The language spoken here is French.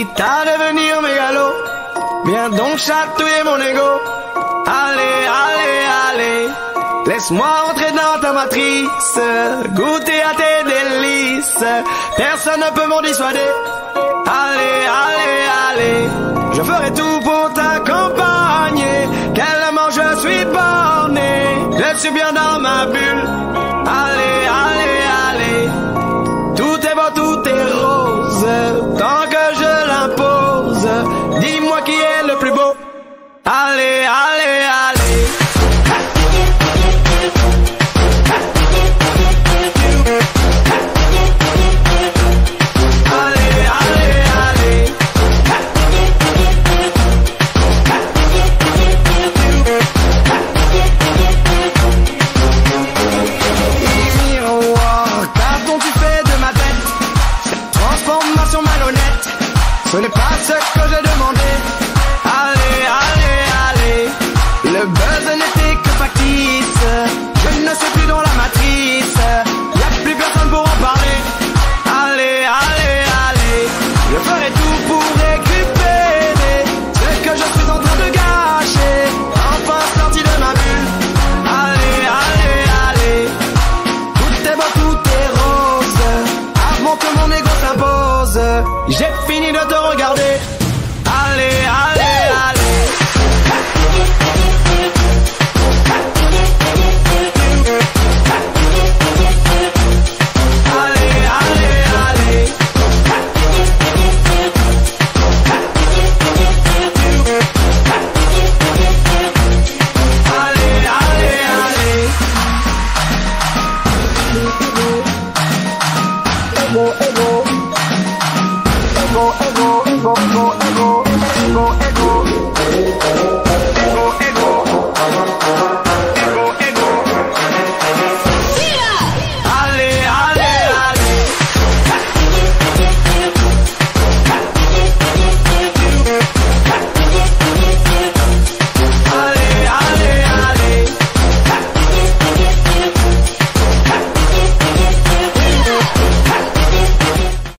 quitte à devenir mégalo. Viens donc chatouiller mon ego. Allez, allez, allez, laisse-moi entrer dans ta matrice, goûter à tes délices. Personne ne peut m'en dissuader. Allez, allez, allez, je ferai tout pour t'accompagner. Tellement je suis borné, je suis bien dans ma bulle. Allez, allez, allez, tout est beau, tout est rose, tant que je l'impose. Dis-moi qui est le plus beau. Allez, allez.